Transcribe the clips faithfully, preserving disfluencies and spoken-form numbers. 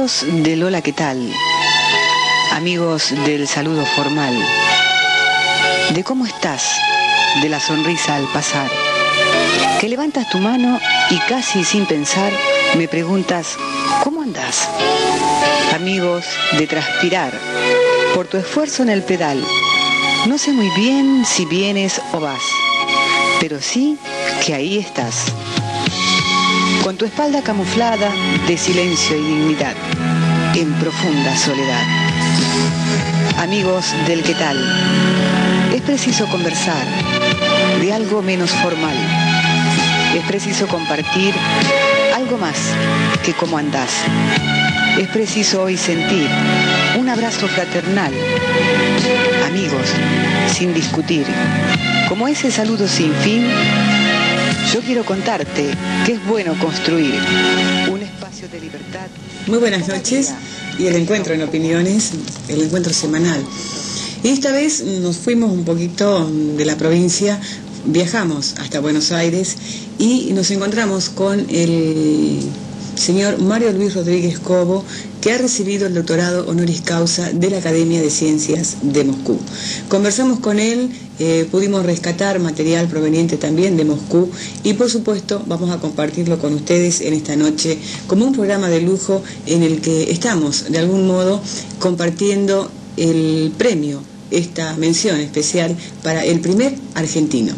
Amigos del hola, ¿qué tal? Amigos del saludo formal, de cómo estás, de la sonrisa al pasar, que levantas tu mano y casi sin pensar me preguntas, ¿cómo andás? Amigos de transpirar, por tu esfuerzo en el pedal, no sé muy bien si vienes o vas, pero sí que ahí estás. Con tu espalda camuflada de silencio y dignidad, en profunda soledad. Amigos del qué tal, es preciso conversar de algo menos formal. Es preciso compartir algo más que cómo andás. Es preciso hoy sentir un abrazo fraternal. Amigos, sin discutir, como ese saludo sin fin. Yo quiero contarte que es bueno construir un espacio de libertad. Muy buenas noches y el encuentro en opiniones, el encuentro semanal. Y esta vez nos fuimos un poquito de la provincia, viajamos hasta Buenos Aires y nos encontramos con el señor Mario Luis Rodríguez Cobo, que ha recibido el doctorado honoris causa de la Academia de Ciencias de Moscú. Conversamos con él, eh, pudimos rescatar material proveniente también de Moscú y por supuesto vamos a compartirlo con ustedes en esta noche como un programa de lujo en el que estamos de algún modo compartiendo el premio, esta mención especial para el primer argentino.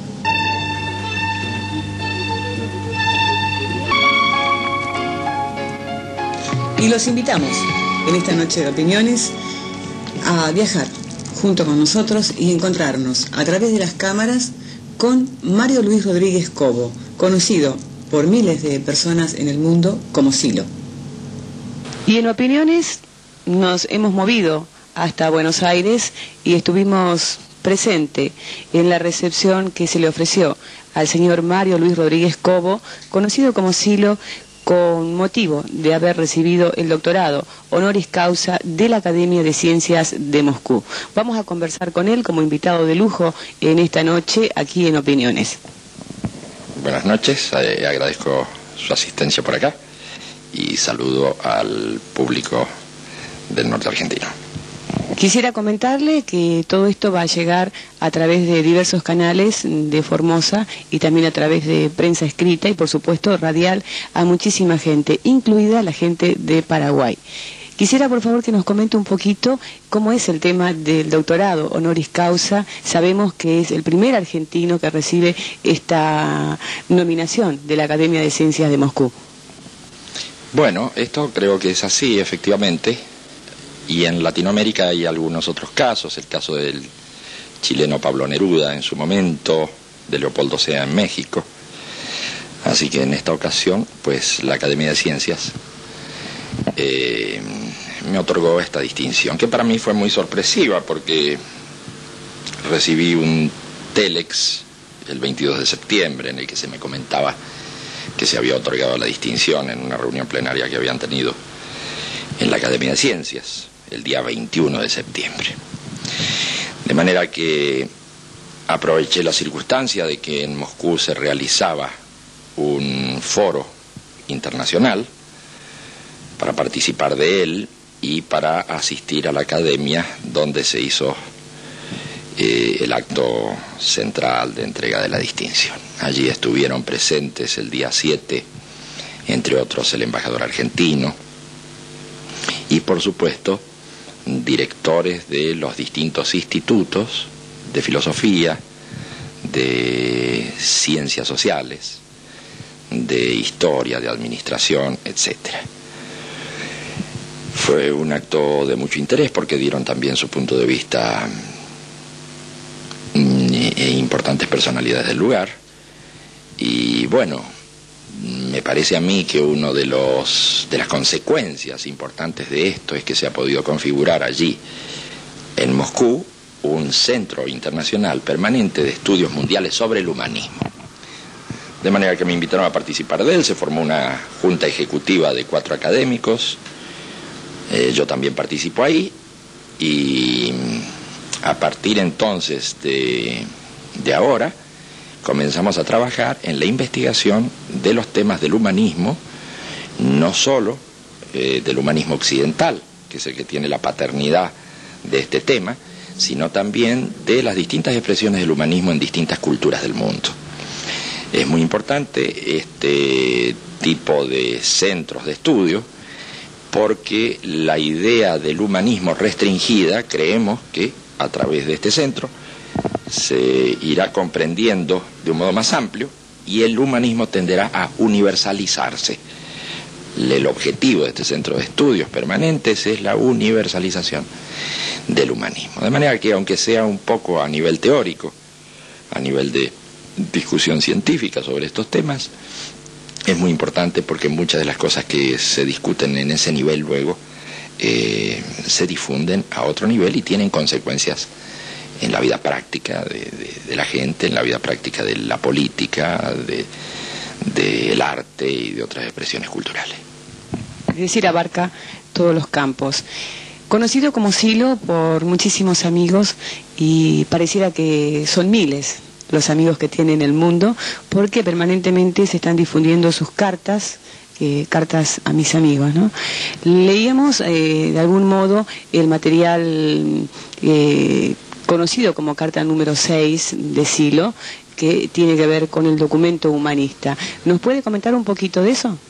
Y los invitamos en esta noche de opiniones a viajar junto con nosotros y encontrarnos a través de las cámaras con Mario Luis Rodríguez Cobo, conocido por miles de personas en el mundo como Silo. Y en opiniones nos hemos movido hasta Buenos Aires y estuvimos presente en la recepción que se le ofreció al señor Mario Luis Rodríguez Cobo, conocido como Silo, con motivo de haber recibido el doctorado honoris causa de la Academia de Ciencias de Moscú. Vamos a conversar con él como invitado de lujo en esta noche aquí en Opiniones. Buenas noches, eh, agradezco su asistencia por acá y saludo al público del norte argentino. Quisiera comentarle que todo esto va a llegar a través de diversos canales de Formosa y también a través de prensa escrita y por supuesto radial a muchísima gente, incluida la gente de Paraguay. Quisiera por favor que nos comente un poquito cómo es el tema del doctorado honoris causa. Sabemos que es el primer argentino que recibe esta nominación de la Academia de Ciencias de Moscú. Bueno, esto creo que es así, efectivamente. Y en Latinoamérica hay algunos otros casos, el caso del chileno Pablo Neruda en su momento, de Leopoldo Sea en México. Así que en esta ocasión, pues la Academia de Ciencias eh, me otorgó esta distinción, que para mí fue muy sorpresiva porque recibí un telex el veintidós de septiembre en el que se me comentaba que se había otorgado la distinción en una reunión plenaria que habían tenido en la Academia de Ciencias el día veintiuno de septiembre. De manera que aproveché la circunstancia de que en Moscú se realizaba un foro internacional para participar de él y para asistir a la academia donde se hizo eh, el acto central de entrega de la distinción. Allí estuvieron presentes el día siete, entre otros el embajador argentino y por supuesto directores de los distintos institutos de filosofía, de ciencias sociales, de historia, de administración, etcétera. Fue un acto de mucho interés porque dieron también su punto de vista e importantes personalidades del lugar. Y bueno, me parece a mí que uno de los de las consecuencias importantes de esto es que se ha podido configurar allí en Moscú un centro internacional permanente de estudios mundiales sobre el humanismo. De manera que me invitaron a participar de él, se formó una junta ejecutiva de cuatro académicos, eh, yo también participo ahí y a partir entonces de, de ahora comenzamos a trabajar en la investigación de los temas del humanismo, no solo eh, del humanismo occidental, que es el que tiene la paternidad de este tema, sino también de las distintas expresiones del humanismo en distintas culturas del mundo. Es muy importante este tipo de centros de estudio porque la idea del humanismo restringida, creemos que a través de este centro se irá comprendiendo de un modo más amplio y el humanismo tenderá a universalizarse. El objetivo de este centro de estudios permanentes es la universalización del humanismo. De manera que, aunque sea un poco a nivel teórico, a nivel de discusión científica sobre estos temas, es muy importante porque muchas de las cosas que se discuten en ese nivel luego eh, se difunden a otro nivel y tienen consecuencias en la vida práctica de, de, de la gente, en la vida práctica de la política, de, del arte y de otras expresiones culturales. Es decir, abarca todos los campos. Conocido como Silo por muchísimos amigos y pareciera que son miles los amigos que tiene en el mundo, porque permanentemente se están difundiendo sus cartas, eh, cartas a mis amigos, ¿no? Leíamos eh, de algún modo el material eh, conocido como carta número seis de Silo, que tiene que ver con el documento humanista. ¿Nos puede comentar un poquito de eso?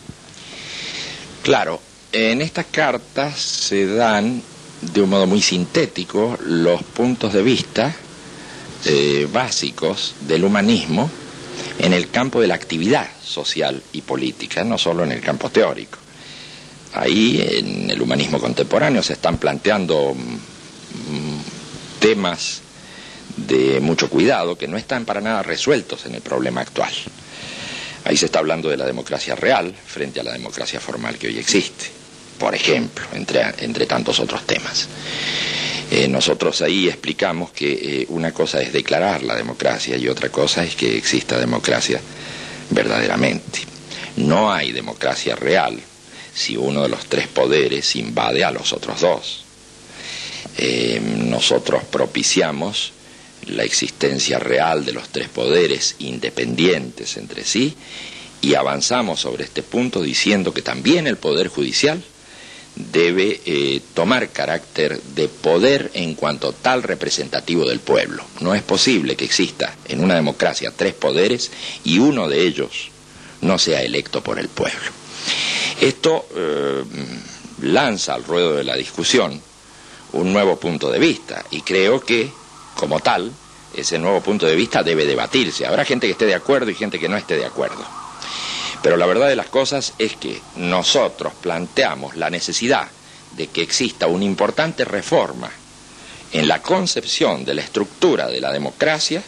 Claro, en estas cartas se dan de un modo muy sintético los puntos de vista Eh, básicos del humanismo en el campo de la actividad social y política, no solo en el campo teórico. Ahí, en el humanismo contemporáneo, se están planteando mm, temas de mucho cuidado que no están para nada resueltos en el problema actual. Ahí se está hablando de la democracia real frente a la democracia formal que hoy existe, por ejemplo, entre, entre tantos otros temas. Eh, nosotros ahí explicamos que eh, una cosa es declarar la democracia y otra cosa es que exista democracia verdaderamente. No hay democracia real si uno de los tres poderes invade a los otros dos. Eh, nosotros propiciamos la existencia real de los tres poderes independientes entre sí y avanzamos sobre este punto diciendo que también el poder judicial debe eh, tomar carácter de poder en cuanto tal representativo del pueblo. No es posible que exista en una democracia tres poderes y uno de ellos no sea electo por el pueblo. Esto eh, lanza al ruedo de la discusión un nuevo punto de vista y creo que, como tal, ese nuevo punto de vista debe debatirse. Habrá gente que esté de acuerdo y gente que no esté de acuerdo. Pero la verdad de las cosas es que nosotros planteamos la necesidad de que exista una importante reforma en la concepción de la estructura de la democracia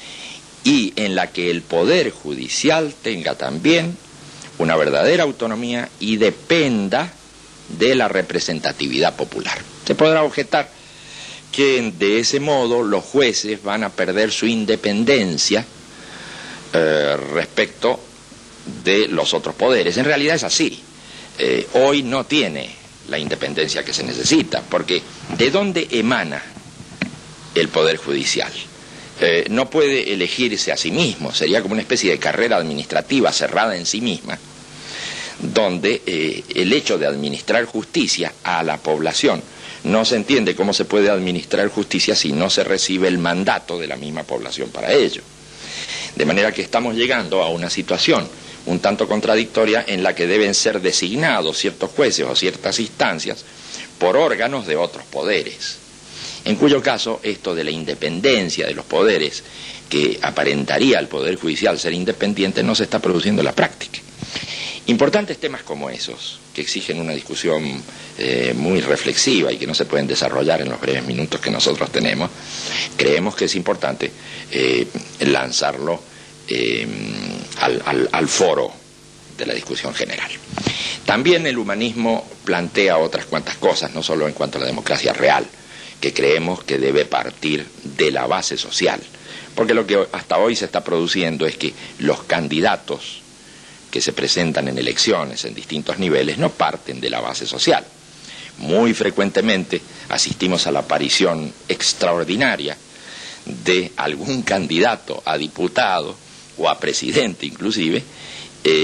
y en la que el poder judicial tenga también una verdadera autonomía y dependa de la representatividad popular. Se podrá objetar que de ese modo los jueces van a perder su independencia eh, respecto de los otros poderes. En realidad es así. Eh, hoy no tiene la independencia que se necesita, porque ¿de dónde emana el poder judicial? Eh, no puede elegirse a sí mismo, sería como una especie de carrera administrativa cerrada en sí misma, donde eh, el hecho de administrar justicia a la población no se entiende cómo se puede administrar justicia si no se recibe el mandato de la misma población para ello. De manera que estamos llegando a una situación un tanto contradictoria en la que deben ser designados ciertos jueces o ciertas instancias por órganos de otros poderes, en cuyo caso esto de la independencia de los poderes, que aparentaría al Poder Judicial ser independiente, no se está produciendo en la práctica. Importantes temas como esos, que exigen una discusión eh, muy reflexiva y que no se pueden desarrollar en los breves minutos que nosotros tenemos, creemos que es importante eh, lanzarlo eh, al, al, al foro de la discusión general. También el humanismo plantea otras cuantas cosas, no solo en cuanto a la democracia real, que creemos que debe partir de la base social, porque lo que hasta hoy se está produciendo es que los candidatos que se presentan en elecciones en distintos niveles no parten de la base social. Muy frecuentemente asistimos a la aparición extraordinaria de algún candidato a diputado o a presidente inclusive, eh,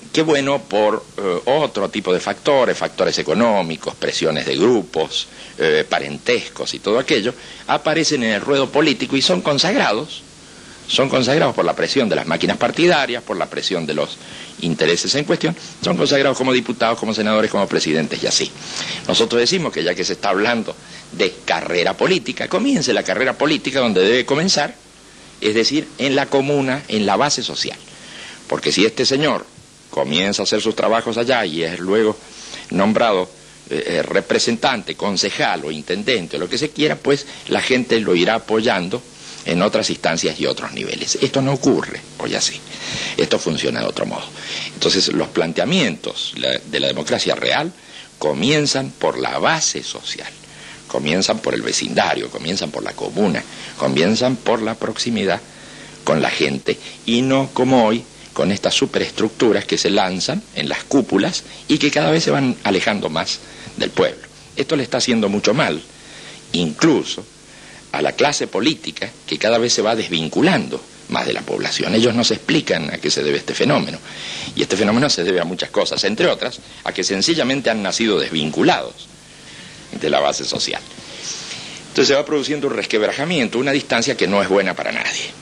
que bueno, por eh, otro tipo de factores, factores económicos, presiones de grupos, eh, parentescos y todo aquello, aparecen en el ruedo político y son consagrados, son consagrados por la presión de las máquinas partidarias, por la presión de los intereses en cuestión, son consagrados como diputados, como senadores, como presidentes y así. Nosotros decimos que ya que se está hablando de carrera política, comience la carrera política donde debe comenzar, es decir, en la comuna, en la base social. Porque si este señor comienza a hacer sus trabajos allá y es luego nombrado eh, representante, concejal o intendente o lo que se quiera, pues la gente lo irá apoyando en otras instancias y otros niveles. Esto no ocurre hoy así. Esto funciona de otro modo. Entonces los planteamientos de la democracia real comienzan por la base social, comienzan por el vecindario, comienzan por la comuna, comienzan por la proximidad con la gente y no como hoy con estas superestructuras que se lanzan en las cúpulas y que cada vez se van alejando más del pueblo. Esto le está haciendo mucho mal, incluso a la clase política, que cada vez se va desvinculando más de la población. Ellos no se explican a qué se debe este fenómeno. Y este fenómeno se debe a muchas cosas, entre otras, a que sencillamente han nacido desvinculados de la base social. Entonces se va produciendo un resquebrajamiento, una distancia que no es buena para nadie.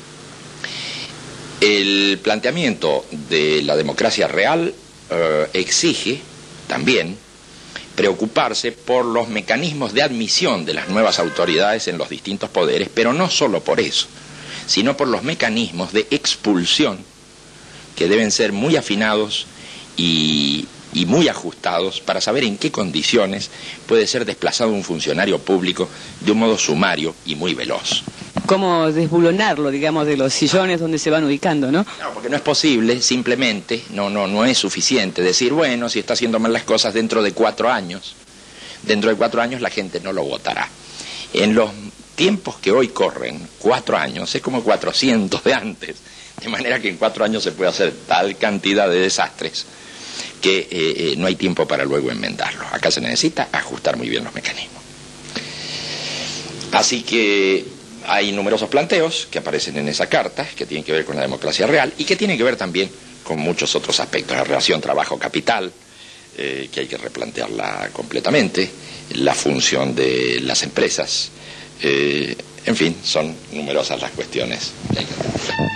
El planteamiento de la democracia real eh, exige también preocuparse por los mecanismos de admisión de las nuevas autoridades en los distintos poderes, pero no solo por eso, sino por los mecanismos de expulsión que deben ser muy afinados y, y muy ajustados para saber en qué condiciones puede ser desplazado un funcionario público de un modo sumario y muy veloz. Cómo desbulonarlo, digamos, de los sillones donde se van ubicando, ¿no? No, porque no es posible, simplemente, no, no, no es suficiente decir, bueno, si está haciendo mal las cosas dentro de cuatro años, dentro de cuatro años la gente no lo votará. En los tiempos que hoy corren, cuatro años, es como cuatrocientos de antes, de manera que en cuatro años se puede hacer tal cantidad de desastres que eh, eh, no hay tiempo para luego enmendarlo. Acá se necesita ajustar muy bien los mecanismos. Así que hay numerosos planteos que aparecen en esa carta, que tienen que ver con la democracia real y que tienen que ver también con muchos otros aspectos. La relación trabajo-capital, eh, que hay que replantearla completamente, la función de las empresas, eh, en fin, son numerosas las cuestiones que hay que replantear.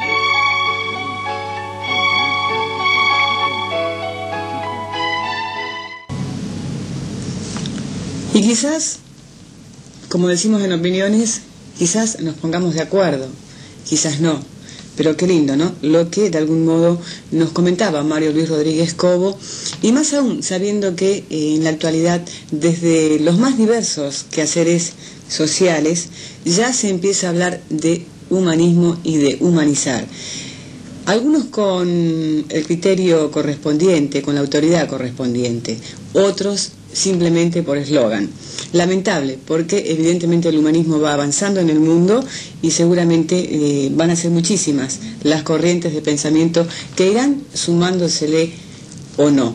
Y quizás, como decimos en opiniones, quizás nos pongamos de acuerdo, quizás no, pero qué lindo, ¿no? Lo que de algún modo nos comentaba Mario Luis Rodríguez Cobo, y más aún sabiendo que eh, en la actualidad, desde los más diversos quehaceres sociales, ya se empieza a hablar de humanismo y de humanizar. Algunos con el criterio correspondiente, con la autoridad correspondiente, otros simplemente por eslogan. Lamentable, porque evidentemente el humanismo va avanzando en el mundo y seguramente eh, van a ser muchísimas las corrientes de pensamiento que irán sumándosele o no.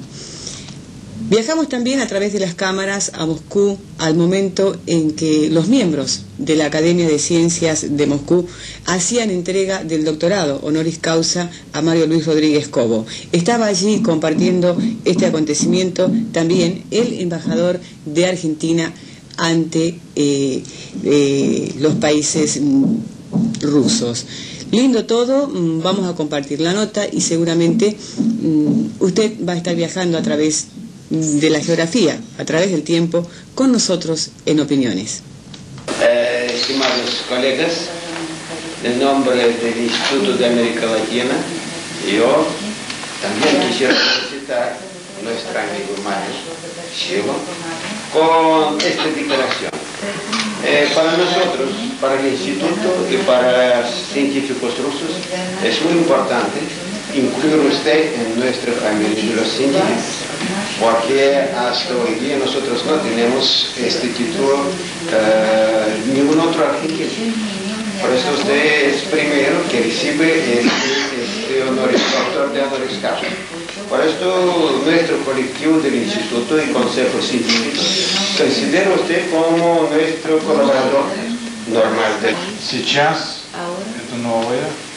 Viajamos también a través de las cámaras a Moscú al momento en que los miembros de la Academia de Ciencias de Moscú hacían entrega del doctorado honoris causa a Mario Luis Rodríguez Cobo. Estaba allí compartiendo este acontecimiento también el embajador de Argentina ante eh, eh, los países rusos. Lindo todo, vamos a compartir la nota y seguramente um, usted va a estar viajando a través de la geografía, a través del tiempo, con nosotros en Opiniones. Eh, estimados colegas, en nombre del Instituto de América Latina, yo también quisiera felicitar a nuestro amigo Mario Silva con esta declaración. Eh, para nosotros, para el Instituto y para los científicos rusos, es muy importante incluir usted en nuestra familia de los científicos, porque hasta hoy día nosotros no tenemos este título eh, ningún otro argentino. Por eso usted es primero que recibe este, este honoris, doctor de honoris causa. Por esto nuestro colectivo del Instituto y Consejo Científico considera usted como nuestro colaborador normal. Сейчас это новое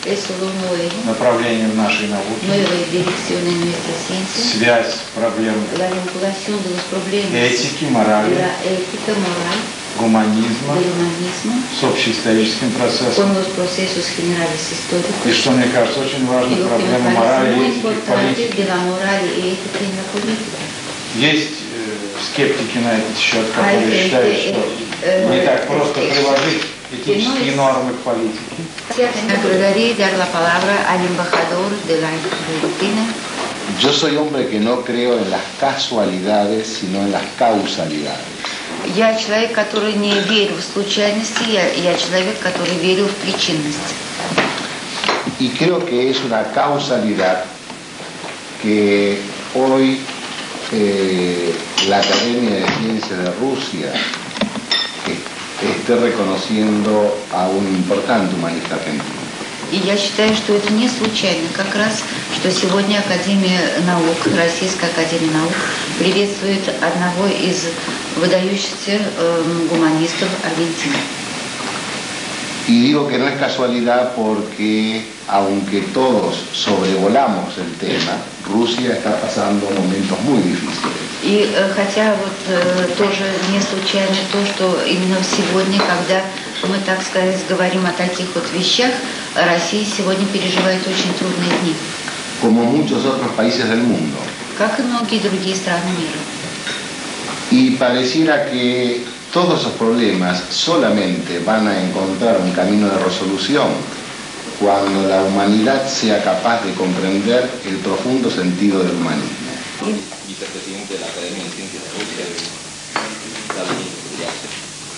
es solo un nuevo направлением нашей науки, nueva dirección en nuestra ciencia, связь проблем la vinculación de los problemas этики, de морали, la ética moral, гуманизма del humanismo, с общеисторическим con процессом. los procesos generales И históricos. что мне кажется очень Y важно, lo que me проблема parece морали muy и этики в importante политике. de la moral y ética en la política. Есть э, скептики на этот счет, Hay которые gente, считают, что э, не так просто э, приложить que no этические es- нормы к политике. Me agregaría dar la palabra al embajador de la Argentina. Yo soy hombre que no creo en las casualidades, sino en las causalidades. Я человек, который не верю в случайности, я, я человек, который верил в причинность. Y creo que es una causalidad que hoy eh, la Academia de Ciencias de Rusia eh, esté reconociendo a un importante humanista argentino. И я считаю, что это не случайно. Как раз, что сегодня Академия наук, Российская Академия наук приветствует одного из выдающихся э, гуманистов Аргентины. Y digo que no es casualidad porque, aunque todos sobrevolamos el tema, Rusia está pasando momentos muy difíciles. И э, хотя вот э, тоже не случайно то, что именно сегодня, когда мы, так сказать, говорим о таких вот вещах, Россия сегодня переживает очень трудные дни, Como muchos otros países del mundo. как и многие другие страны мира. Y pareciera que todos esos problemas solamente van a encontrar un camino de resolución cuando la humanidad sea capaz de comprender el profundo sentido del humanismo. Vicepresidente de la Academia de Ciencias de Rusia, Vladimir Putin.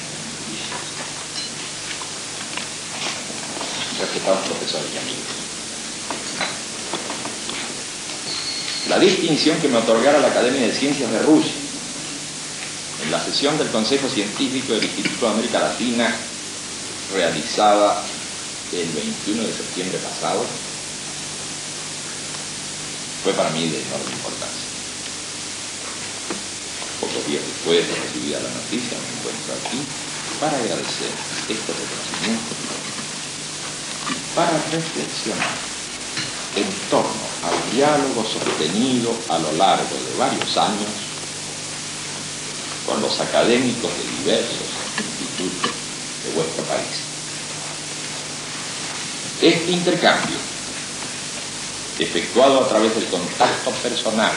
Respetados profesores y amigos. La distinción que me otorgara la Academia de Ciencias de Rusia en la sesión del Consejo Científico del Instituto de América Latina realizada el veintiuno de septiembre pasado fue para mí de enorme importancia. Pocos días después de recibida la noticia me encuentro aquí para agradecer este reconocimiento y para reflexionar en torno al diálogo sostenido a lo largo de varios años con los académicos de diversos institutos de vuestro país. Este intercambio, efectuado a través del contacto personal,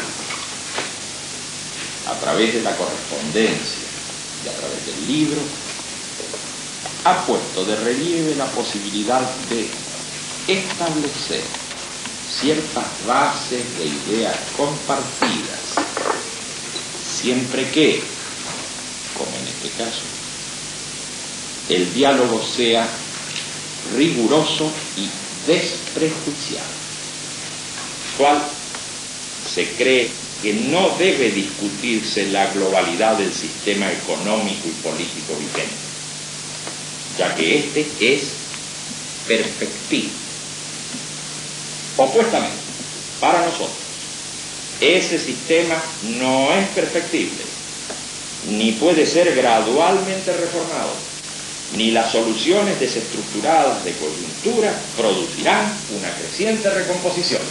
a través de la correspondencia y a través del libro, ha puesto de relieve la posibilidad de establecer ciertas bases de ideas compartidas, siempre que, como en este caso, el diálogo sea riguroso y desprejuiciado, cual se cree que no debe discutirse la globalidad del sistema económico y político vigente, ya que este es perfectible. Opuestamente, para nosotros, ese sistema no es perfectible, ni puede ser gradualmente reformado, ni las soluciones desestructuradas de coyuntura producirán una creciente recomposición.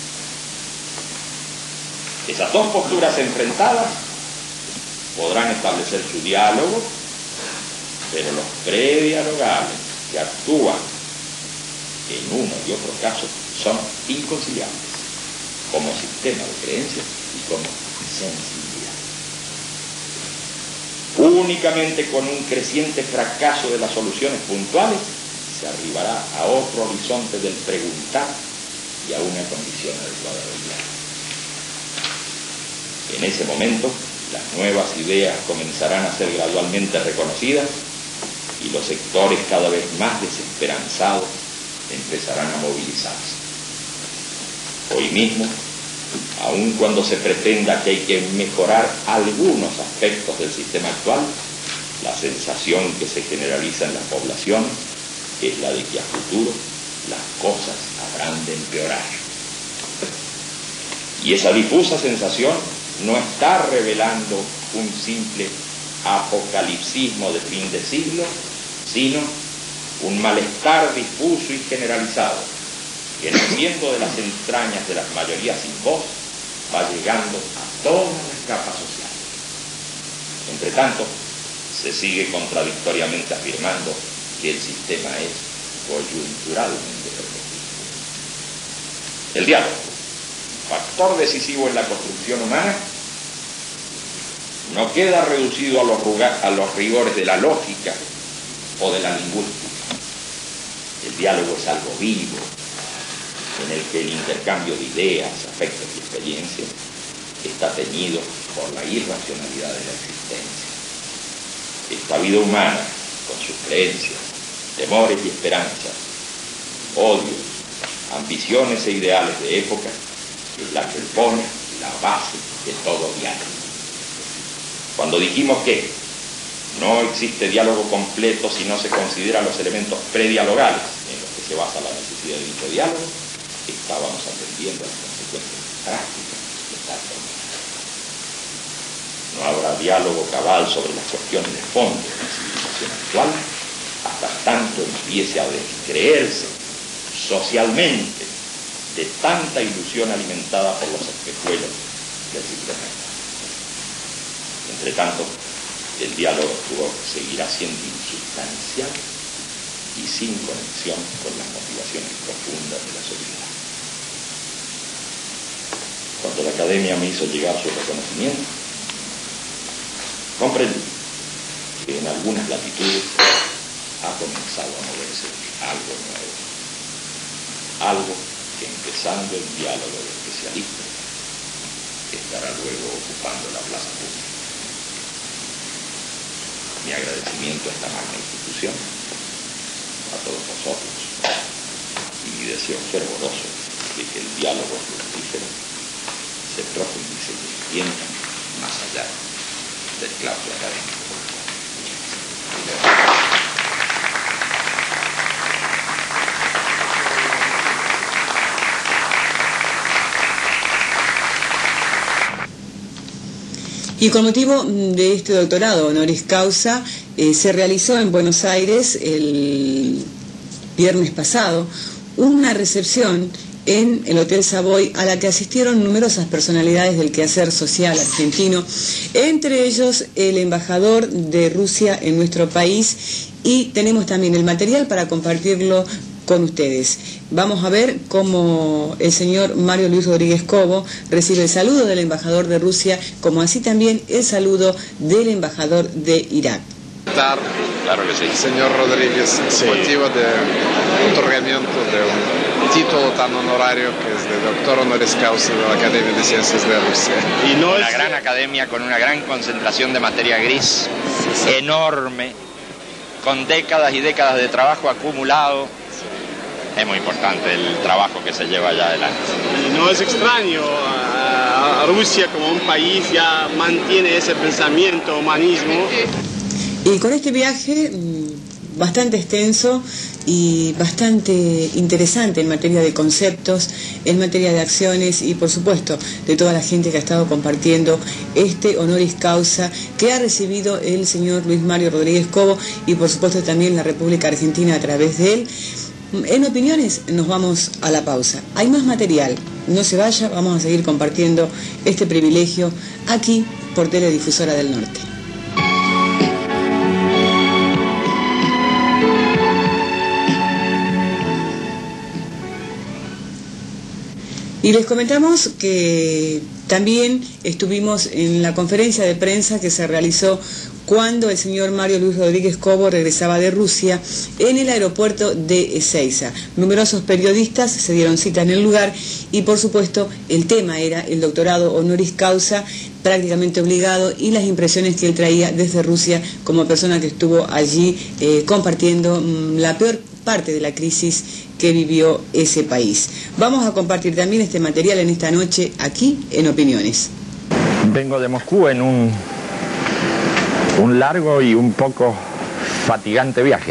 Esas dos posturas enfrentadas podrán establecer su diálogo, pero los predialogales que actúan en uno y otro caso son inconciliables como sistema de creencias y como sensibilidad. Únicamente con un creciente fracaso de las soluciones puntuales se arribará a otro horizonte del preguntar y a una condición adecuada del diálogo. En ese momento, las nuevas ideas comenzarán a ser gradualmente reconocidas y los sectores cada vez más desesperanzados empezarán a movilizarse. Hoy mismo, aun cuando se pretenda que hay que mejorar algunos aspectos del sistema actual, la sensación que se generaliza en la población es la de que a futuro las cosas habrán de empeorar. Y esa difusa sensación no está revelando un simple apocalipsismo de fin de siglo, sino un malestar difuso y generalizado que naciendo de las entrañas de las mayorías sin voz, va llegando a todas las capas sociales. Entre tanto, se sigue contradictoriamente afirmando que el sistema es coyunturalmente perfectible. El diálogo, factor decisivo en la construcción humana, no queda reducido a los, a los rigores de la lógica o de la lingüística. El diálogo es algo vivo, en el que el intercambio de ideas, afectos y experiencias está teñido por la irracionalidad de la existencia. Esta vida humana, con sus creencias, temores y esperanzas, odios, ambiciones e ideales de época, es la que pone la base de todo diálogo. Cuando dijimos que no existe diálogo completo si no se consideran los elementos predialogales en los que se basa la necesidad de dicho diálogo, estábamos atendiendo a las consecuencias prácticas de tal fenómeno. No habrá diálogo cabal sobre las cuestiones de fondo de la civilización actual hasta tanto empiece a descreerse socialmente de tanta ilusión alimentada por los espejuelos del siglo veinte. Entre tanto, el diálogo seguirá siendo insustancial y sin conexión con las motivaciones profundas de la sociedad. Cuando la academia me hizo llegar su reconocimiento, comprendí que en algunas latitudes ha comenzado a moverse algo nuevo, algo que, empezando el diálogo de especialistas, estará luego ocupando la plaza pública. Mi agradecimiento a esta magna institución, a todos vosotros, y mi deseo fervoroso de que el diálogo fructífero se profundice y extienda más allá del claustro académico. Y con motivo de este doctorado honoris causa, eh, se realizó en Buenos Aires el viernes pasado una recepción en el Hotel Savoy a la que asistieron numerosas personalidades del quehacer social argentino, entre ellos el embajador de Rusia en nuestro país, y tenemos también el material para compartirlo con ustedes. Vamos a ver cómo el señor Mario Luis Rodríguez Cobo recibe el saludo del embajador de Rusia, como así también el saludo del embajador de Irak. Claro que sí. Señor Rodríguez, sí. Motivo de otorgamiento de un título tan honorario que es de doctor honoris causa de la Academia de Ciencias de Rusia. Y no una es... gran academia con una gran concentración de materia gris, sí, sí. enorme, con décadas y décadas de trabajo acumulado. Es muy importante el trabajo que se lleva allá adelante. Y no es extraño, a, a Rusia como un país ya mantiene ese pensamiento, humanismo. Y con este viaje bastante extenso y bastante interesante en materia de conceptos, en materia de acciones y por supuesto de toda la gente que ha estado compartiendo este honoris causa que ha recibido el señor Luis Mario Rodríguez Cobo y por supuesto también la República Argentina a través de él. En opiniones nos vamos a la pausa. Hay más material, no se vaya, vamos a seguir compartiendo este privilegio aquí por Teledifusora del Norte. Y les comentamos que también estuvimos en la conferencia de prensa que se realizó cuando el señor Mario Luis Rodríguez Cobo regresaba de Rusia en el aeropuerto de Ezeiza. Numerosos periodistas se dieron cita en el lugar y por supuesto el tema era el doctorado honoris causa prácticamente obligado y las impresiones que él traía desde Rusia como persona que estuvo allí eh, compartiendo mmm, la peor parte de la crisis que vivió ese país. Vamos a compartir también este material en esta noche aquí en Opiniones. Vengo de Moscú en un, un largo y un poco fatigante viaje.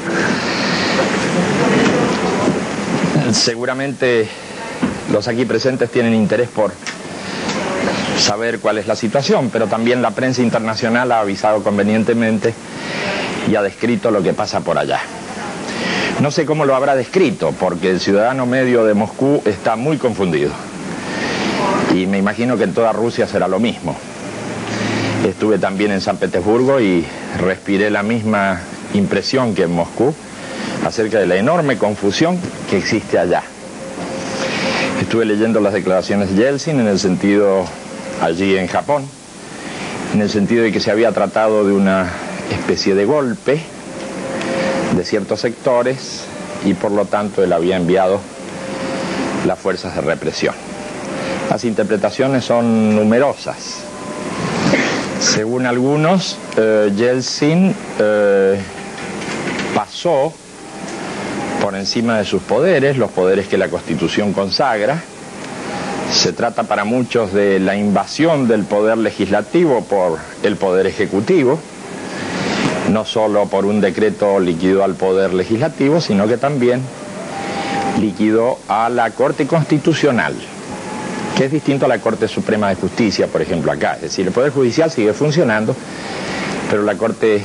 Seguramente los aquí presentes tienen interés por saber cuál es la situación, pero también la prensa internacional ha avisado convenientemente y ha descrito lo que pasa por allá. No sé cómo lo habrá descrito, porque el ciudadano medio de Moscú está muy confundido. Y me imagino que en toda Rusia será lo mismo. Estuve también en San Petersburgo y respiré la misma impresión que en Moscú acerca de la enorme confusión que existe allá. Estuve leyendo las declaraciones de Yeltsin en el sentido, allí en Japón, en el sentido de que se había tratado de una especie de golpe de ciertos sectores y por lo tanto él había enviado las fuerzas de represión. Las interpretaciones son numerosas. Según algunos, eh, Yeltsin eh, pasó por encima de sus poderes, los poderes que la Constitución consagra. Se trata para muchos de la invasión del poder legislativo por el poder ejecutivo. No solo por un decreto liquidó al poder legislativo, sino que también liquidó a la Corte Constitucional, que es distinto a la Corte Suprema de Justicia, por ejemplo, acá. Es decir, el Poder Judicial sigue funcionando, pero la Corte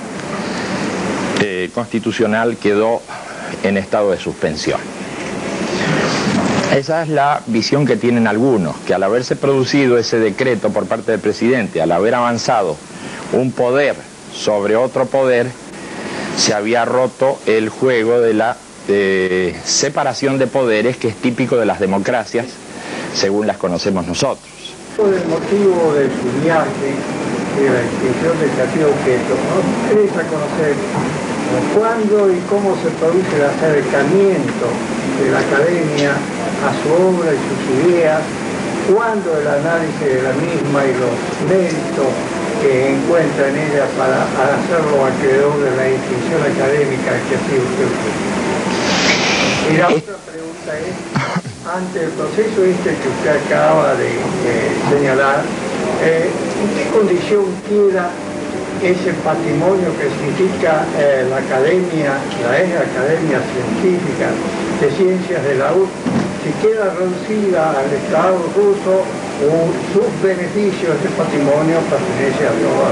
eh, Constitucional quedó en estado de suspensión. Esa es la visión que tienen algunos, que al haberse producido ese decreto por parte del presidente, al haber avanzado un poder sobre otro poder, se había roto el juego de la eh, separación de poderes que es típico de las democracias, según las conocemos nosotros. El motivo de su viaje, de la extinción del castigo objeto, nos interesa conocer cuándo y cómo se produce el acercamiento de la academia a su obra y sus ideas, cuándo el análisis de la misma y los méritos que encuentra en ella para hacerlo acreedor de la distinción académica que ha sido usted. Y la otra pregunta es, ante el proceso este que usted acaba de eh, señalar, eh, ¿en qué condición queda ese patrimonio que significa eh, la academia, la ex academia científica de ciencias de la U, si queda reducida al Estado ruso o sus beneficios, ese patrimonio pertenece a toda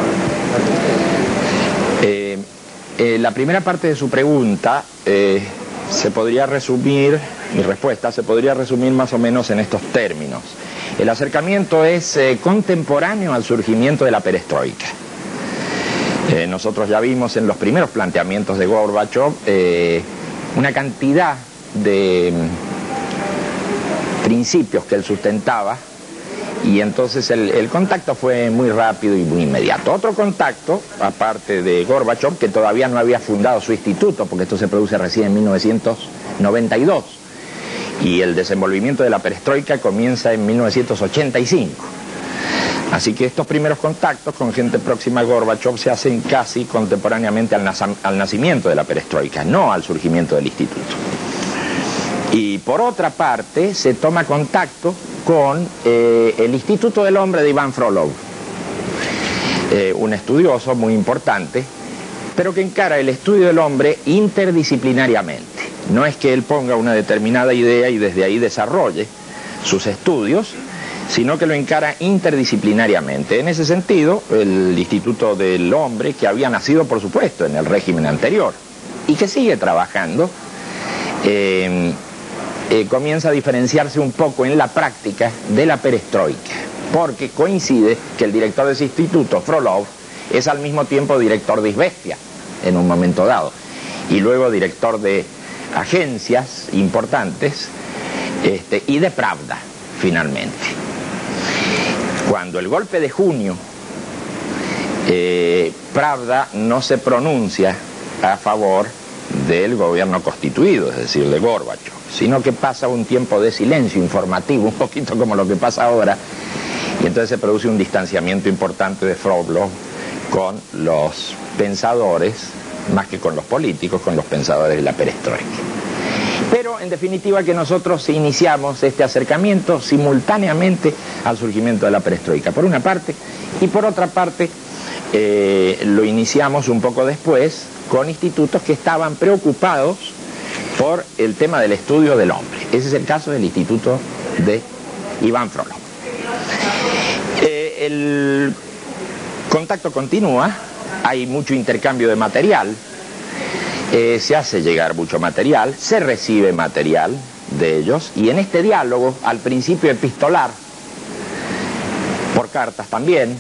la eh, eh, La primera parte de su pregunta eh, se podría resumir, mi respuesta se podría resumir más o menos en estos términos. El acercamiento es eh, contemporáneo al surgimiento de la perestroika. Eh, nosotros ya vimos en los primeros planteamientos de Gorbachov eh, una cantidad de principios que él sustentaba, y entonces el, el contacto fue muy rápido y muy inmediato. Otro contacto, aparte de Gorbachov, que todavía no había fundado su instituto, porque esto se produce recién en mil novecientos noventa y dos, y el desenvolvimiento de la perestroika comienza en mil novecientos ochenta y cinco. Así que estos primeros contactos con gente próxima a Gorbachov se hacen casi contemporáneamente al, al nacimiento de la perestroika, no al surgimiento del instituto. Y por otra parte, se toma contacto con eh, el Instituto del Hombre de Iván Frolov, eh, un estudioso muy importante, pero que encara el estudio del hombre interdisciplinariamente. No es que él ponga una determinada idea y desde ahí desarrolle sus estudios, sino que lo encara interdisciplinariamente. En ese sentido, el Instituto del Hombre, que había nacido, por supuesto, en el régimen anterior, y que sigue trabajando, eh, eh, comienza a diferenciarse un poco en la práctica de la perestroika, porque coincide que el director de ese instituto, Frolov, es al mismo tiempo director de Izvestia, en un momento dado, y luego director de agencias importantes, este, y de Pravda, finalmente. Cuando el golpe de junio, eh, Pravda no se pronuncia a favor del gobierno constituido, es decir, de Gorbachov, sino que pasa un tiempo de silencio informativo, un poquito como lo que pasa ahora, y entonces se produce un distanciamiento importante de Frolov con los pensadores, más que con los políticos, con los pensadores de la perestroika. Pero en definitiva que nosotros iniciamos este acercamiento simultáneamente al surgimiento de la perestroika, por una parte, y por otra parte eh, lo iniciamos un poco después con institutos que estaban preocupados por el tema del estudio del hombre. Ese es el caso del instituto de Iván Frolov. Eh, el contacto continúa, hay mucho intercambio de material, eh, se hace llegar mucho material, se recibe material de ellos, y en este diálogo, al principio epistolar, por cartas también,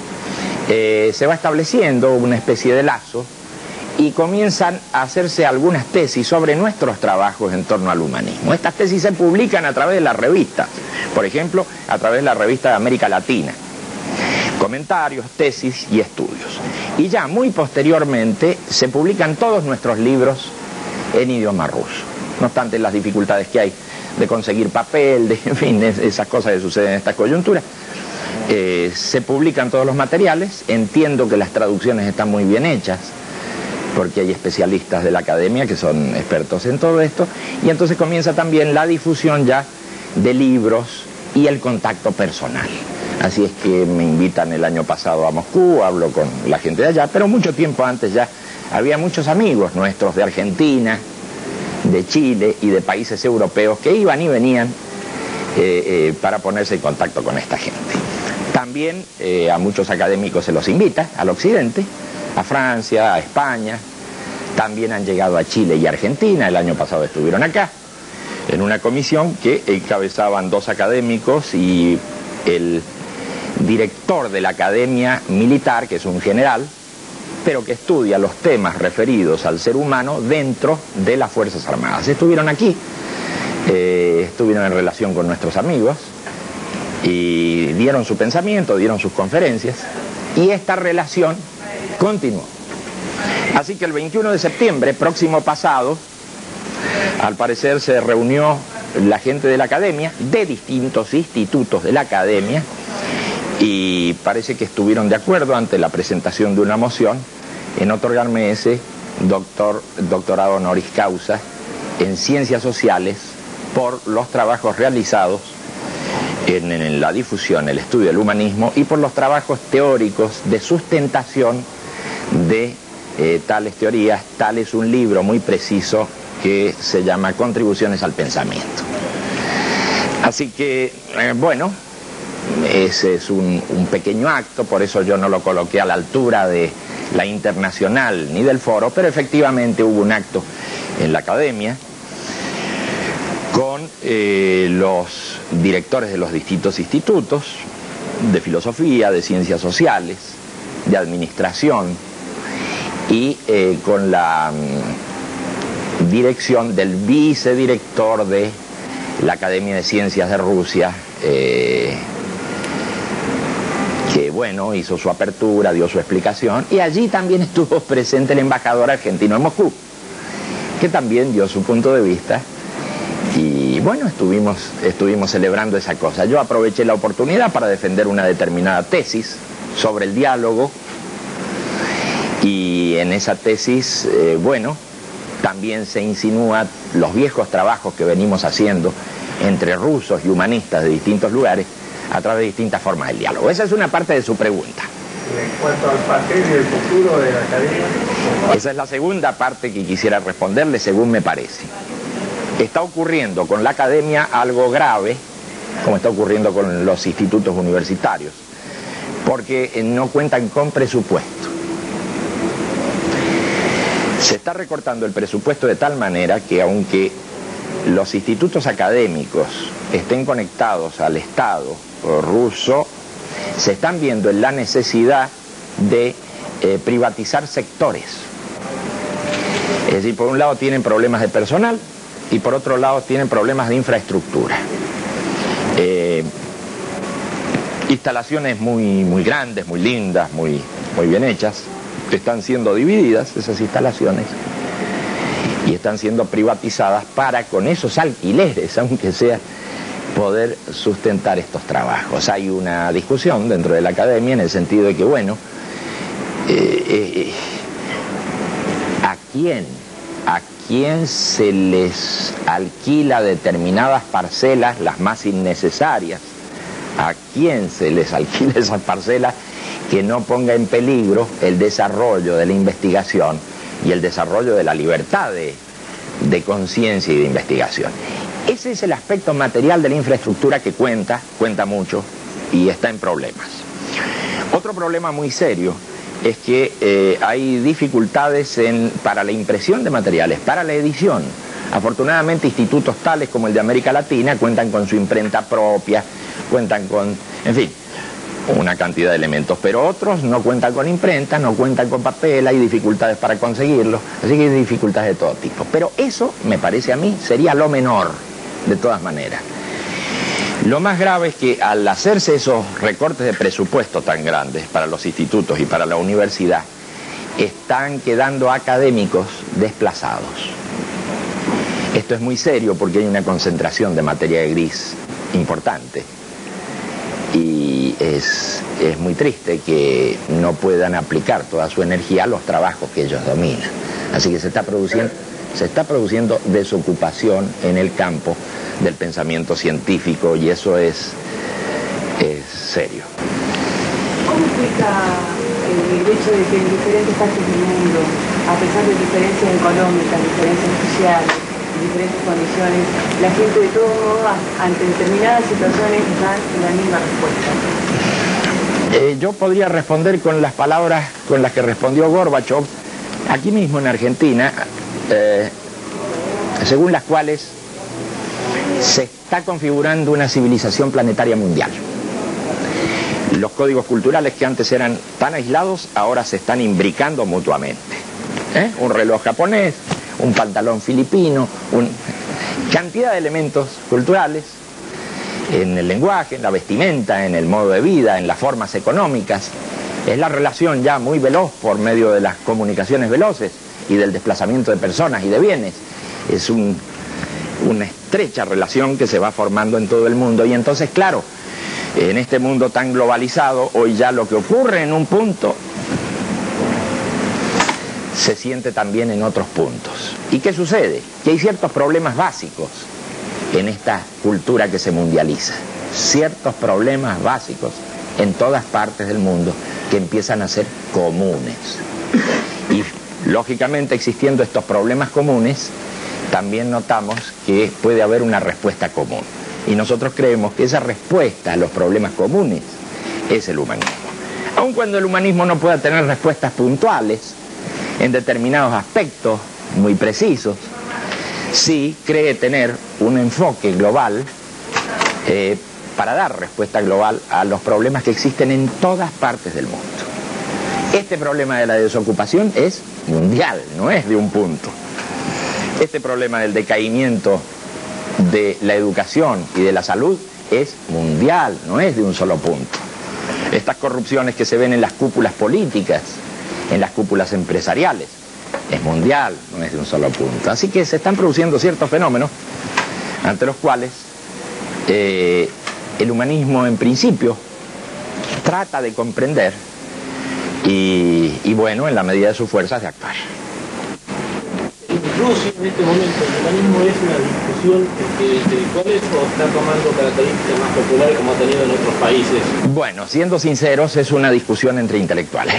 eh, se va estableciendo una especie de lazo y comienzan a hacerse algunas tesis sobre nuestros trabajos en torno al humanismo. Estas tesis se publican a través de las revistas, por ejemplo, a través de la revista de América Latina. Comentarios, tesis y estudios. Y ya muy posteriormente se publican todos nuestros libros en idioma ruso. No obstante las dificultades que hay de conseguir papel, de, en fin, esas cosas que suceden en esta coyuntura, eh, se publican todos los materiales. Entiendo que las traducciones están muy bien hechas, porque hay especialistas de la academia que son expertos en todo esto, y entonces comienza también la difusión ya de libros y el contacto personal. Así es que me invitan el año pasado a Moscú, hablo con la gente de allá, pero mucho tiempo antes ya había muchos amigos nuestros de Argentina, de Chile y de países europeos que iban y venían eh, eh, para ponerse en contacto con esta gente. También eh, a muchos académicos se los invita al occidente, a Francia, a España. También han llegado a Chile y Argentina, el año pasado estuvieron acá, en una comisión que encabezaban dos académicos y el director de la Academia Militar, que es un general, pero que estudia los temas referidos al ser humano dentro de las Fuerzas Armadas. Estuvieron aquí, eh, estuvieron en relación con nuestros amigos y dieron su pensamiento, dieron sus conferencias, y esta relación continuó. Así que el veintiuno de septiembre, próximo pasado, al parecer se reunió la gente de la Academia, de distintos institutos de la Academia, y parece que estuvieron de acuerdo ante la presentación de una moción en otorgarme ese doctor, doctorado honoris causa en Ciencias Sociales por los trabajos realizados en, en la difusión, el estudio del humanismo, y por los trabajos teóricos de sustentación de eh, tales teorías. Tal es un libro muy preciso que se llama Contribuciones al Pensamiento. Así que, eh, bueno, ese es un, un pequeño acto, por eso yo no lo coloqué a la altura de la internacional ni del foro, pero efectivamente hubo un acto en la academia con eh, los directores de los distintos institutos de filosofía, de ciencias sociales, de administración, y eh, con la mm, dirección del vicedirector de la Academia de Ciencias de Rusia, eh, que bueno, hizo su apertura, dio su explicación, y allí también estuvo presente el embajador argentino en Moscú, que también dio su punto de vista, y bueno, estuvimos, estuvimos celebrando esa cosa. Yo aproveché la oportunidad para defender una determinada tesis sobre el diálogo, y en esa tesis, eh, bueno, también se insinúa los viejos trabajos que venimos haciendo entre rusos y humanistas de distintos lugares a través de distintas formas del diálogo. Esa es una parte de su pregunta. En cuanto al papel y el futuro de la academia, esa es la segunda parte que quisiera responderle, según me parece. Está ocurriendo con la academia algo grave, como está ocurriendo con los institutos universitarios, porque no cuentan con presupuesto. Se está recortando el presupuesto de tal manera que, aunque los institutos académicos estén conectados al Estado ruso, se están viendo en la necesidad de eh, privatizar sectores. Es decir, por un lado tienen problemas de personal y por otro lado tienen problemas de infraestructura. Eh, instalaciones muy, muy grandes, muy lindas, muy, muy bien hechas, están siendo divididas esas instalaciones y están siendo privatizadas para, con esos alquileres, aunque sea, poder sustentar estos trabajos. Hay una discusión dentro de la academia en el sentido de que, bueno, eh, eh, ¿a quién, a quién se les alquila determinadas parcelas, las más innecesarias? ¿A quién se les alquila esas parcelas que no ponga en peligro el desarrollo de la investigación y el desarrollo de la libertad de, de conciencia y de investigación? Ese es el aspecto material de la infraestructura que cuenta, cuenta mucho y está en problemas. Otro problema muy serio es que eh, hay dificultades en, para la impresión de materiales, para la edición. Afortunadamente institutos tales como el de América Latina cuentan con su imprenta propia, cuentan con, en fin, una cantidad de elementos, pero otros no cuentan con imprenta, no cuentan con papel, hay dificultades para conseguirlo, así que hay dificultades de todo tipo. Pero eso, me parece a mí, sería lo menor, de todas maneras. Lo más grave es que al hacerse esos recortes de presupuesto tan grandes para los institutos y para la universidad, están quedando académicos desplazados. Esto es muy serio porque hay una concentración de materia gris importante y es, es muy triste que no puedan aplicar toda su energía a los trabajos que ellos dominan. Así que se está produciendo, se está produciendo desocupación en el campo del pensamiento científico y eso es, es serio. ¿Cómo explica el hecho de que en diferentes partes del mundo, a pesar de diferencias económicas, diferencias sociales, diferentes condiciones, la gente de todos modos ante determinadas situaciones dan la misma respuesta? Eh, yo podría responder con las palabras con las que respondió Gorbachov aquí mismo en Argentina, eh, según las cuales se está configurando una civilización planetaria mundial. Los códigos culturales que antes eran tan aislados ahora se están imbricando mutuamente. ¿Eh? Un reloj japonés, un pantalón filipino, una cantidad de elementos culturales en el lenguaje, en la vestimenta, en el modo de vida, en las formas económicas. Es la relación ya muy veloz por medio de las comunicaciones veloces y del desplazamiento de personas y de bienes. Es un, una estrecha relación que se va formando en todo el mundo y entonces, claro, en este mundo tan globalizado, hoy ya lo que ocurre en un punto se siente también en otros puntos. ¿Y qué sucede? Que hay ciertos problemas básicos en esta cultura que se mundializa. Ciertos problemas básicos en todas partes del mundo que empiezan a ser comunes. Y lógicamente existiendo estos problemas comunes, también notamos que puede haber una respuesta común. Y nosotros creemos que esa respuesta a los problemas comunes es el humanismo. Aun cuando el humanismo no pueda tener respuestas puntuales en determinados aspectos muy precisos, sí cree tener un enfoque global eh, para dar respuesta global a los problemas que existen en todas partes del mundo. Este problema de la desocupación es mundial, no es de un punto. Este problema del decaimiento de la educación y de la salud es mundial, no es de un solo punto. Estas corrupciones que se ven en las cúpulas políticas, en las cúpulas empresariales, es mundial, no es de un solo punto. Así que se están produciendo ciertos fenómenos ante los cuales eh, el humanismo en principio trata de comprender y, y bueno, en la medida de sus fuerzas de actuar. En Rusia en este momento el humanismo es una discusión intelectuales o está tomando características más populares como ha tenido en otros países. Bueno, siendo sinceros, es una discusión entre intelectuales.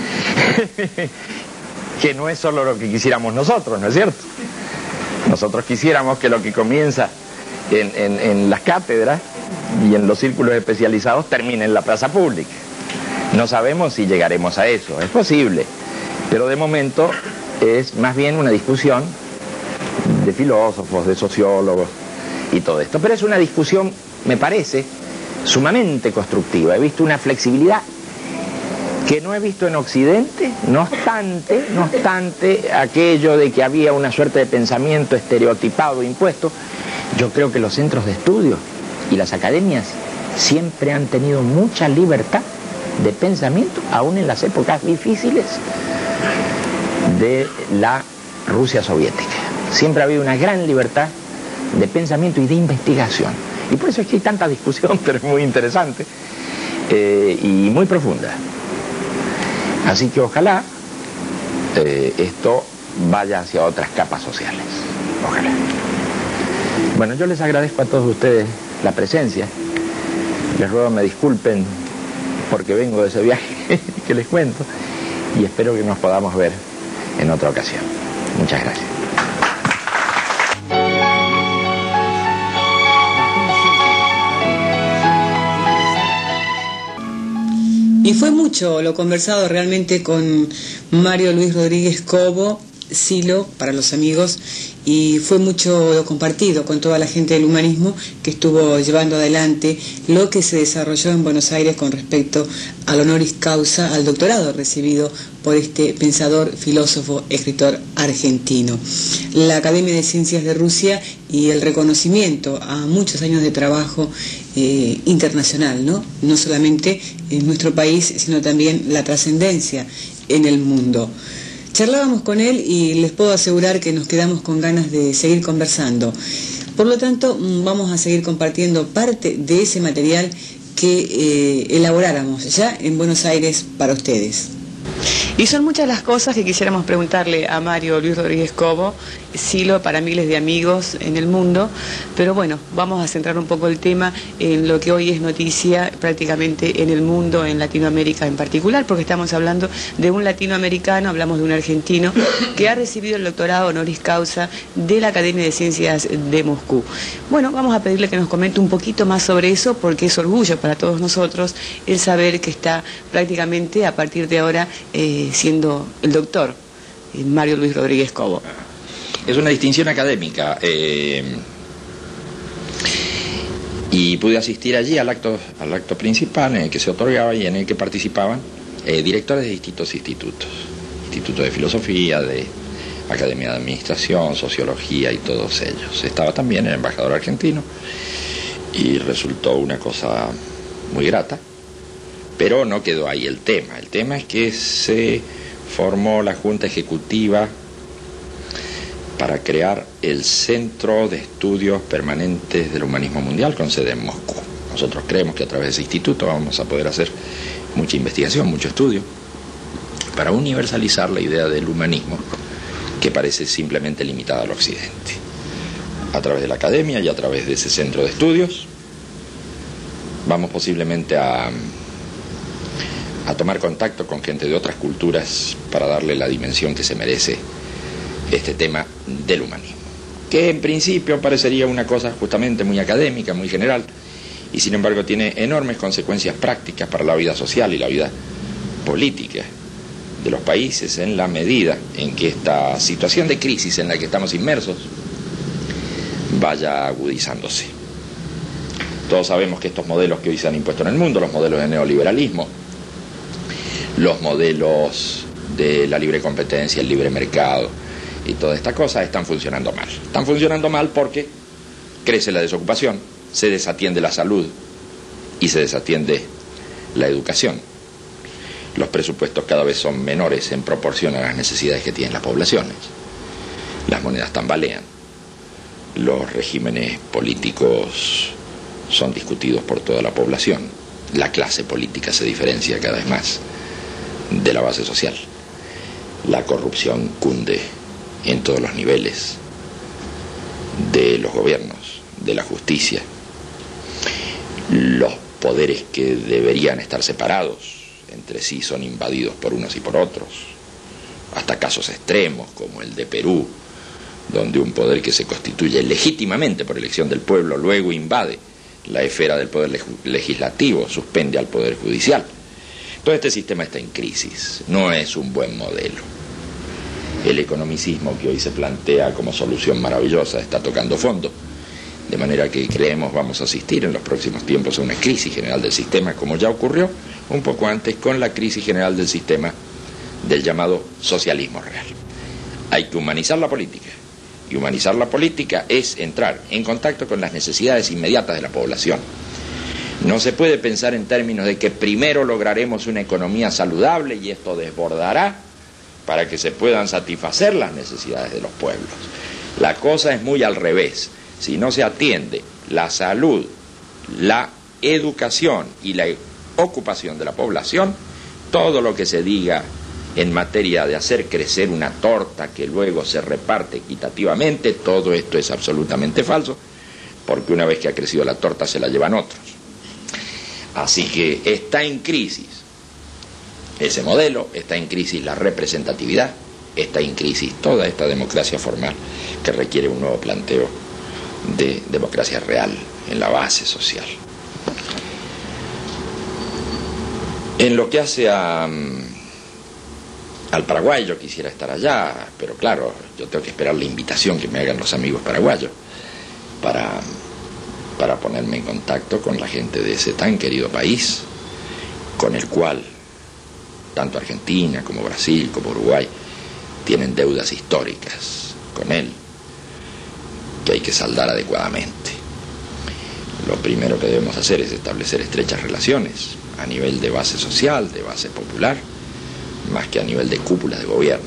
Que no es solo lo que quisiéramos nosotros, ¿no es cierto? Nosotros quisiéramos que lo que comienza en, en, en las cátedras y en los círculos especializados termine en la plaza pública. No sabemos si llegaremos a eso, es posible, pero de momento es más bien una discusión de filósofos, de sociólogos y todo esto. Pero es una discusión, me parece, sumamente constructiva. He visto una flexibilidad que no he visto en Occidente, no obstante, no obstante aquello de que había una suerte de pensamiento estereotipado, impuesto. Yo creo que los centros de estudio y las academias siempre han tenido mucha libertad de pensamiento, aún en las épocas difíciles de la Rusia soviética. Siempre ha habido una gran libertad de pensamiento y de investigación. Y por eso es que hay tanta discusión, pero es muy interesante eh, y muy profunda. Así que ojalá eh, esto vaya hacia otras capas sociales. Ojalá. Bueno, yo les agradezco a todos ustedes la presencia. Les ruego me disculpen porque vengo de ese viaje que les cuento y espero que nos podamos ver en otra ocasión. Muchas gracias. Y fue mucho lo conversado realmente con Mario Luis Rodríguez Cobo, Silo, para los amigos, y fue mucho lo compartido con toda la gente del humanismo que estuvo llevando adelante lo que se desarrolló en Buenos Aires con respecto al honoris causa, al doctorado recibido por este pensador, filósofo, escritor argentino. La Academia de Ciencias de Rusia y el reconocimiento a muchos años de trabajo eh, internacional, ¿no? No solamente en nuestro país, sino también la trascendencia en el mundo. Charlábamos con él y les puedo asegurar que nos quedamos con ganas de seguir conversando. Por lo tanto, vamos a seguir compartiendo parte de ese material que eh, elaboráramos ya en Buenos Aires para ustedes. Y son muchas las cosas que quisiéramos preguntarle a Mario Luis Rodríguez Cobo, Silo para miles de amigos en el mundo, pero bueno, vamos a centrar un poco el tema en lo que hoy es noticia prácticamente en el mundo, en Latinoamérica en particular, porque estamos hablando de un latinoamericano, hablamos de un argentino que ha recibido el doctorado honoris causa de la Academia de Ciencias de Moscú. Bueno, vamos a pedirle que nos comente un poquito más sobre eso, porque es orgullo para todos nosotros el saber que está prácticamente a partir de ahora eh, siendo el doctor eh, Mario Luis Rodríguez Cobo. Es una distinción académica eh, y pude asistir allí al acto, al acto principal en el que se otorgaba y en el que participaban eh, directores de distintos institutos, Instituto de Filosofía, de Academia de Administración, Sociología y todos ellos. Estaba también el embajador argentino y resultó una cosa muy grata, pero no quedó ahí el tema. El tema es que se formó la Junta Ejecutiva para crear el Centro de Estudios Permanentes del Humanismo Mundial con sede en Moscú. Nosotros creemos que a través de ese instituto vamos a poder hacer mucha investigación, mucho estudio, para universalizar la idea del humanismo, que parece simplemente limitada al occidente. A través de la academia y a través de ese centro de estudios, vamos posiblemente a, a tomar contacto con gente de otras culturas para darle la dimensión que se merece este tema del humanismo, que en principio parecería una cosa justamente muy académica, muy general, y sin embargo tiene enormes consecuencias prácticas para la vida social y la vida política de los países, en la medida en que esta situación de crisis en la que estamos inmersos vaya agudizándose. Todos sabemos que estos modelos que hoy se han impuesto en el mundo, los modelos de neoliberalismo, los modelos de la libre competencia, el libre mercado y toda esta cosa, están funcionando mal. Están funcionando mal porque crece la desocupación, se desatiende la salud y se desatiende la educación. Los presupuestos cada vez son menores en proporción a las necesidades que tienen las poblaciones. Las monedas tambalean. Los regímenes políticos son discutidos por toda la población. La clase política se diferencia cada vez más de la base social. La corrupción cunde en todos los niveles de los gobiernos, de la justicia. Los poderes que deberían estar separados entre sí son invadidos por unos y por otros, hasta casos extremos como el de Perú, donde un poder que se constituye legítimamente por elección del pueblo luego invade la esfera del poder legislativo, suspende al poder judicial. Todo este sistema está en crisis, no es un buen modelo. El economicismo que hoy se plantea como solución maravillosa está tocando fondo, de manera que creemos vamos a asistir en los próximos tiempos a una crisis general del sistema, como ya ocurrió un poco antes con la crisis general del sistema del llamado socialismo real. Hay que humanizar la política, y humanizar la política es entrar en contacto con las necesidades inmediatas de la población. No se puede pensar en términos de que primero lograremos una economía saludable y esto desbordará para que se puedan satisfacer las necesidades de los pueblos. La cosa es muy al revés. Si no se atiende la salud, la educación y la ocupación de la población, todo lo que se diga en materia de hacer crecer una torta que luego se reparte equitativamente, todo esto es absolutamente falso, porque una vez que ha crecido la torta se la llevan otros. Así que está en crisis ese modelo, está en crisis la representatividad, está en crisis toda esta democracia formal que requiere un nuevo planteo de democracia real en la base social. En lo que hace a, al Paraguay, yo quisiera estar allá, pero claro, yo tengo que esperar la invitación que me hagan los amigos paraguayos para, para ponerme en contacto con la gente de ese tan querido país, con el cual tanto Argentina como Brasil como Uruguay tienen deudas históricas con él, que hay que saldar adecuadamente. Lo primero que debemos hacer es establecer estrechas relaciones a nivel de base social, de base popular, más que a nivel de cúpula de gobierno.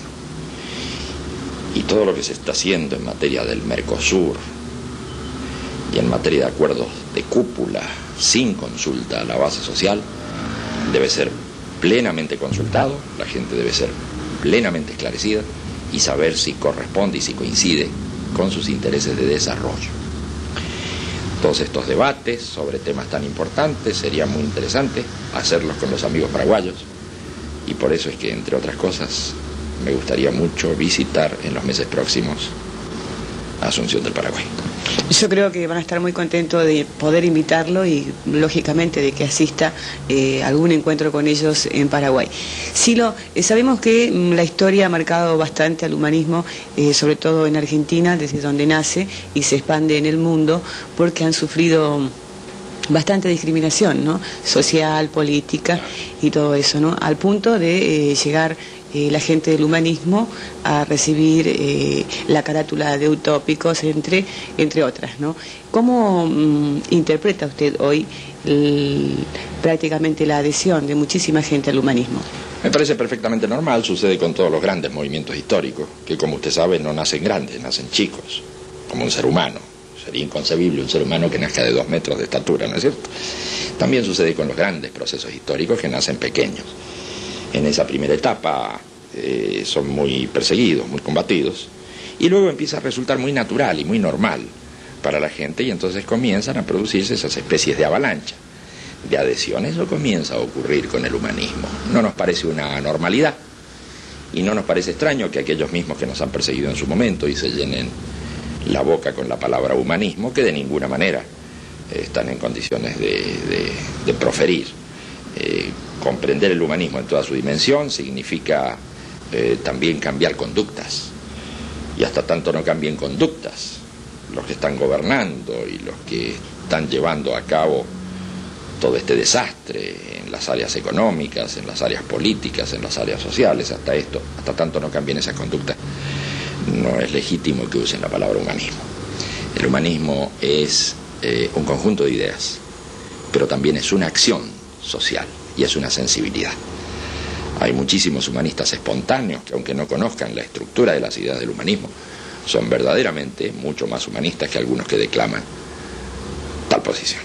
Y todo lo que se está haciendo en materia del Mercosur y en materia de acuerdos de cúpula sin consulta a la base social debe ser plenamente consultado, la gente debe ser plenamente esclarecida y saber si corresponde y si coincide con sus intereses de desarrollo. Todos estos debates sobre temas tan importantes sería muy interesante hacerlos con los amigos paraguayos, y por eso es que, entre otras cosas, me gustaría mucho visitar en los meses próximos Asunción del Paraguay. Yo creo que van a estar muy contentos de poder invitarlo y, lógicamente, de que asista eh, a algún encuentro con ellos en Paraguay. Silo, eh, sabemos que mm, la historia ha marcado bastante al humanismo, eh, sobre todo en Argentina, desde donde nace y se expande en el mundo, porque han sufrido bastante discriminación, ¿no? Social, política y todo eso, ¿no? Al punto de eh, llegar eh, la gente del humanismo a recibir eh, la carátula de utópicos, entre, entre otras, ¿no? ¿Cómo mm, interpreta usted hoy el, prácticamente la adhesión de muchísima gente al humanismo? Me parece perfectamente normal, sucede con todos los grandes movimientos históricos, que como usted sabe no nacen grandes, nacen chicos, como un ser humano. Sería inconcebible un ser humano que nazca de dos metros de estatura, ¿no es cierto? También sucede con los grandes procesos históricos que nacen pequeños. En esa primera etapa eh, son muy perseguidos, muy combatidos, y luego empieza a resultar muy natural y muy normal para la gente, y entonces comienzan a producirse esas especies de avalancha de adhesión. Eso comienza a ocurrir con el humanismo. No nos parece una anormalidad, y no nos parece extraño que aquellos mismos que nos han perseguido en su momento y se llenen la boca con la palabra humanismo, que de ninguna manera eh, están en condiciones de, de, de proferir. Eh, comprender el humanismo en toda su dimensión significa eh, también cambiar conductas, y hasta tanto no cambien conductas los que están gobernando y los que están llevando a cabo todo este desastre en las áreas económicas, en las áreas políticas, en las áreas sociales, hasta esto, hasta tanto no cambien esas conductas, no es legítimo que usen la palabra humanismo. El humanismo es eh, un conjunto de ideas, pero también es una acción social y es una sensibilidad. Hay muchísimos humanistas espontáneos que, aunque no conozcan la estructura de las ideas del humanismo, son verdaderamente mucho más humanistas que algunos que declaman tal posición.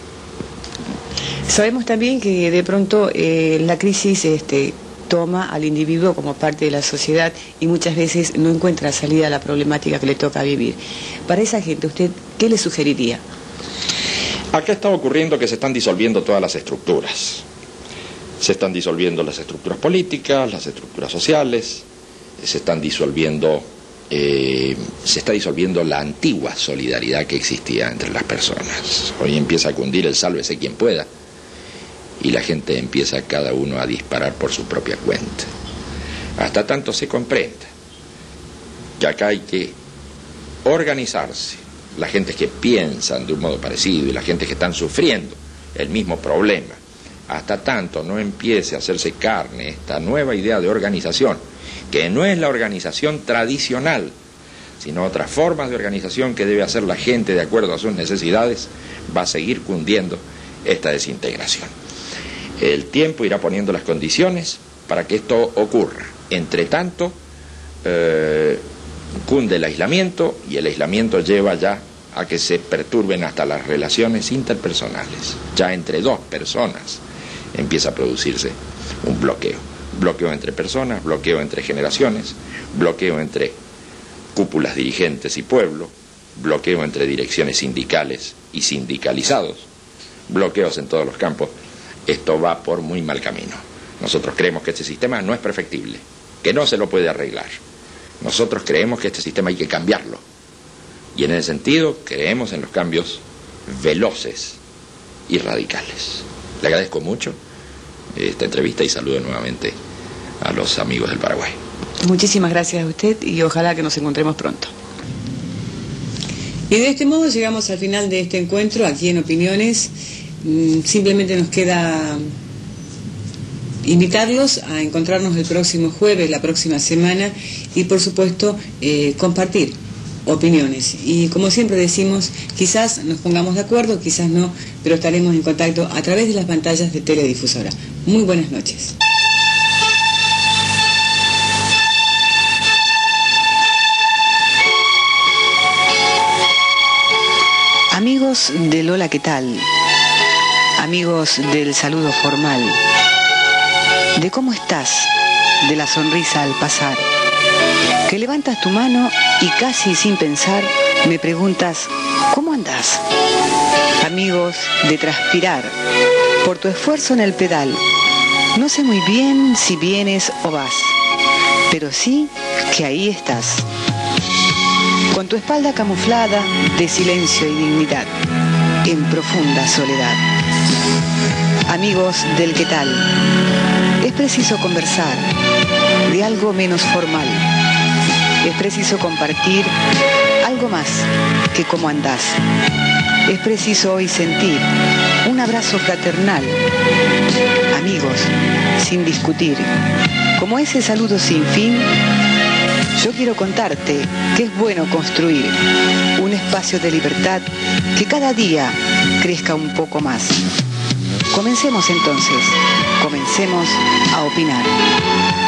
Sabemos también que de pronto eh, la crisis este, toma al individuo como parte de la sociedad y muchas veces no encuentra salida a la problemática que le toca vivir. Para esa gente, ¿usted qué le sugeriría? Acá está ocurriendo que se están disolviendo todas las estructuras. Se están disolviendo las estructuras políticas, las estructuras sociales, se están disolviendo, eh, se está disolviendo la antigua solidaridad que existía entre las personas. Hoy empieza a cundir el sálvese quien pueda, y la gente empieza cada uno a disparar por su propia cuenta. Hasta tanto se comprenda que acá hay que organizarse, la gente que piensan de un modo parecido y la gente que están sufriendo el mismo problema, hasta tanto no empiece a hacerse carne esta nueva idea de organización, que no es la organización tradicional, sino otras formas de organización que debe hacer la gente de acuerdo a sus necesidades, va a seguir cundiendo esta desintegración. El tiempo irá poniendo las condiciones para que esto ocurra. Entre tanto, eh, cunde el aislamiento, y el aislamiento lleva ya a que se perturben hasta las relaciones interpersonales. Ya entre dos personas empieza a producirse un bloqueo. Bloqueo entre personas, bloqueo entre generaciones, bloqueo entre cúpulas dirigentes y pueblo, bloqueo entre direcciones sindicales y sindicalizados, bloqueos en todos los campos. Esto va por muy mal camino. Nosotros creemos que este sistema no es perfectible, que no se lo puede arreglar. Nosotros creemos que este sistema hay que cambiarlo. Y en ese sentido creemos en los cambios veloces y radicales. Le agradezco mucho esta entrevista y saludo nuevamente a los amigos del Paraguay. Muchísimas gracias a usted y ojalá que nos encontremos pronto. Y de este modo llegamos al final de este encuentro aquí en Opiniones. Simplemente nos queda invitarlos a encontrarnos el próximo jueves, la próxima semana, y por supuesto eh, compartir opiniones. Y como siempre decimos, quizás nos pongamos de acuerdo, quizás no, pero estaremos en contacto a través de las pantallas de Teledifusora. Muy buenas noches. Amigos del Hola, ¿qué tal? Amigos del saludo formal, de cómo estás, de la sonrisa al pasar, que levantas tu mano y casi sin pensar me preguntas, ¿cómo andás? Amigos de transpirar, por tu esfuerzo en el pedal, no sé muy bien si vienes o vas, pero sí que ahí estás, con tu espalda camuflada de silencio y dignidad, en profunda soledad. Amigos del ¿qué tal? Es preciso conversar de algo menos formal. Es preciso compartir algo más que cómo andás. Es preciso hoy sentir un abrazo fraternal. Amigos, sin discutir, como ese saludo sin fin, yo quiero contarte que es bueno construir un espacio de libertad que cada día crezca un poco más. Comencemos entonces, comencemos a opinar.